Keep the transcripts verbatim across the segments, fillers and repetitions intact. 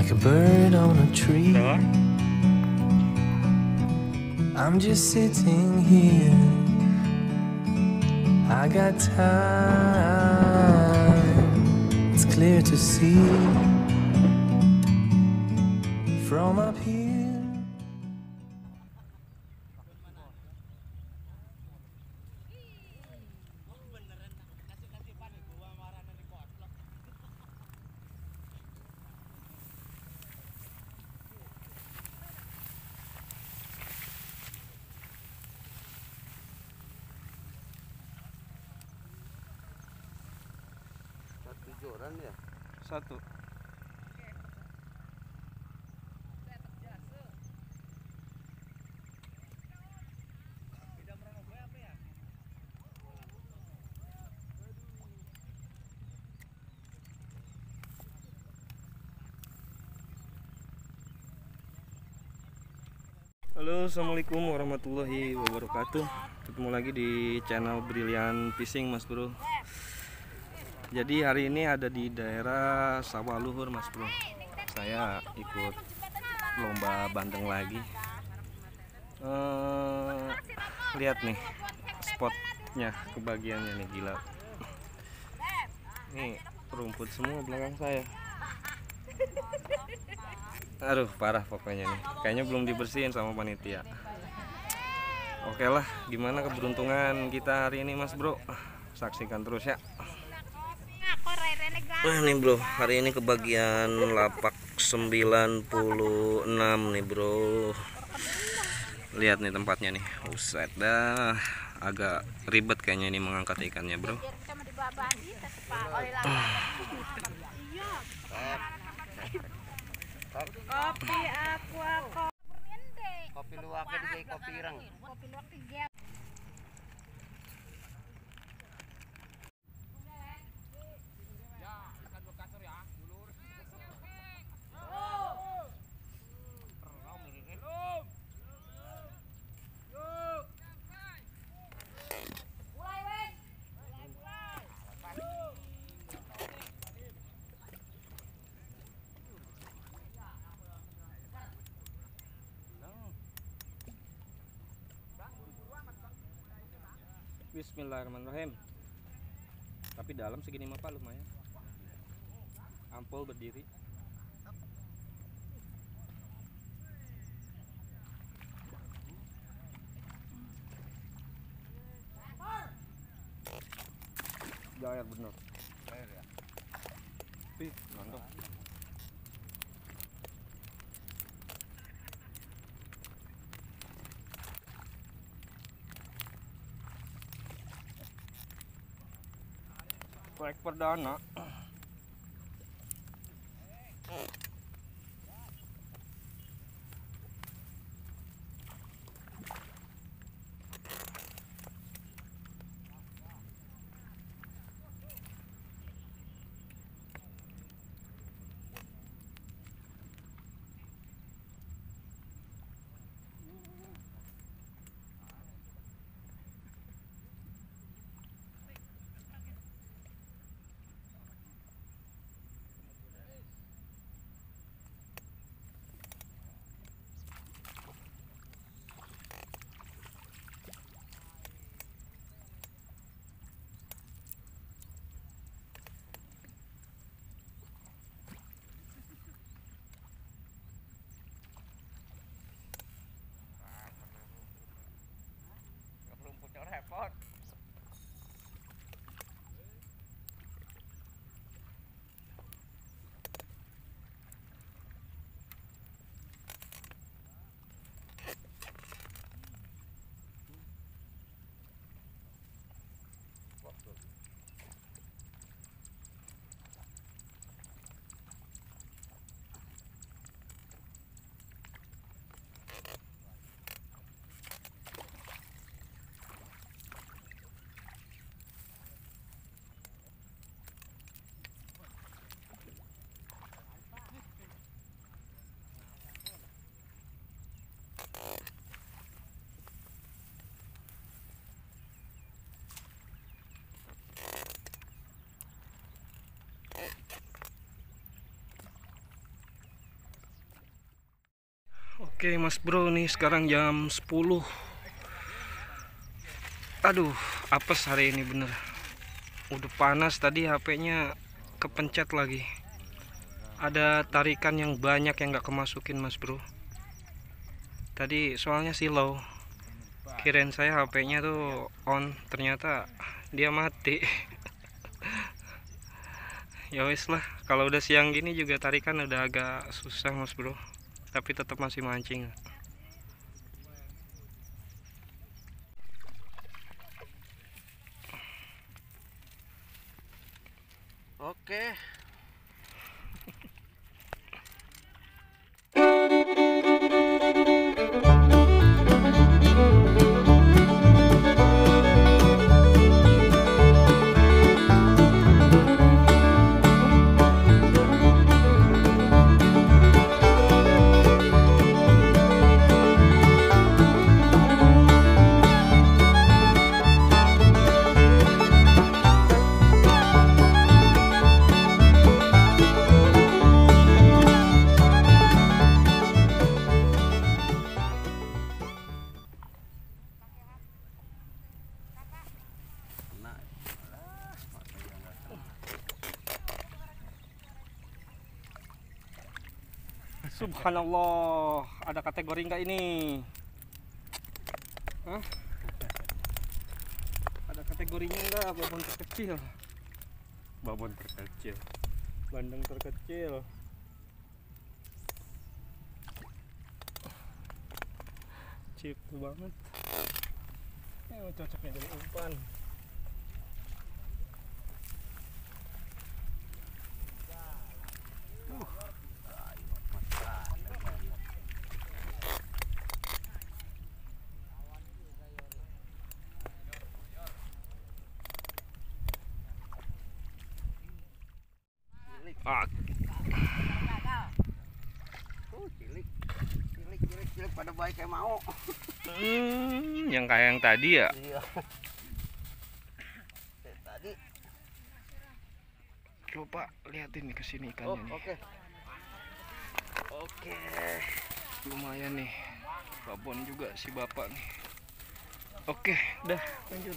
like a bird on a tree. I'm just sitting here. I got time. It's clear to see from up here. Satu joran ya? Satu. Halo, assalamualaikum warahmatullahi wabarakatuh. Ketemu lagi di channel Brilliant Fishing, Mas Bro. Jadi hari ini ada di daerah Sawah Luhur, Mas Bro. Saya ikut lomba bandeng lagi. Uh, lihat nih spotnya, kebagiannya nih, gila. Nih rumput semua belakang saya. Aduh, parah pokoknya nih. Kayaknya belum dibersihin sama panitia. Oke lah, gimana keberuntungan kita hari ini, Mas Bro? Saksikan terus ya. Nah nih bro, hari ini kebagian lapak sembilan puluh enam nih bro. Lihat nih tempatnya nih. Buset dah, agak ribet kayaknya ini mengangkat ikannya bro. Kopi aqua Kopi luwak di kopi ireng. kopi luwak tiga. Bismillahirrahmanirrahim. Tapi dalam segini mah lumayan. Ampul berdiri. Gair bener. Gair ya. Wih, mantap. Proyek perdana. Oke Mas Bro, nih sekarang jam sepuluh. Aduh, apes hari ini bener. Udah panas tadi, H P-nya kepencet lagi. Ada tarikan yang banyak yang nggak kemasukin Mas Bro. Tadi soalnya silau. Kirain saya H P-nya tuh on, ternyata dia mati. Ya wis lah, kalau udah siang gini juga tarikan udah agak susah Mas Bro. Tapi tetap masih mancing. Oke. Subhanallah, ada kategori enggak ini? Hah? Ada kategorinya enggak? Babon terkecil. Babon terkecil. Bandeng terkecil. Cip banget. Eh, cocoknya jadi umpan. Ah. Oh, cilik. Cilik, cilik, cilik pada baik kayak mau. Hmm, yang kayak yang tadi ya. Iya. Kayak tadi. Coba liatin nih kesini Oh, ikannya nih. oke. Oke. Lumayan nih. Babon juga si bapak nih. Oke, dah lanjut.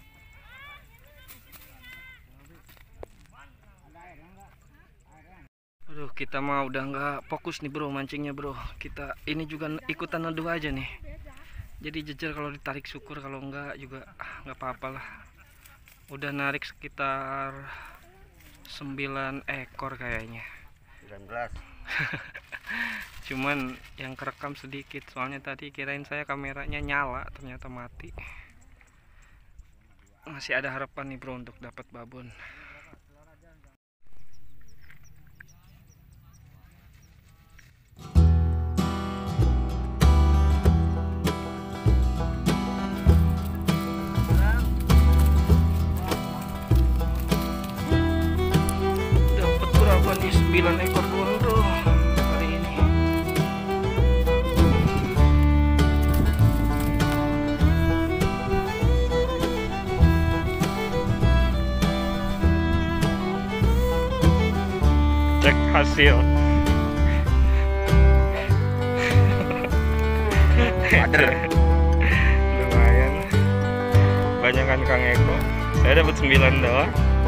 Aduh, kita mah udah nggak fokus nih bro mancingnya bro. Kita ini juga ikutan neduh aja nih. Jadi jejer kalau ditarik syukur, kalau enggak juga ah, nggak apa-apa lah. Udah narik sekitar sembilan ekor kayaknya. sembilan belas. Cuman yang kerekam sedikit, soalnya tadi kirain saya kameranya nyala, ternyata mati. Masih ada harapan nih bro untuk dapat babon. Dapat berapa nih? sembilan ekor doang bro hari ini. Cek hasil. Lumayan. Banyakan Kang Eko. Saya dapat sembilan doang.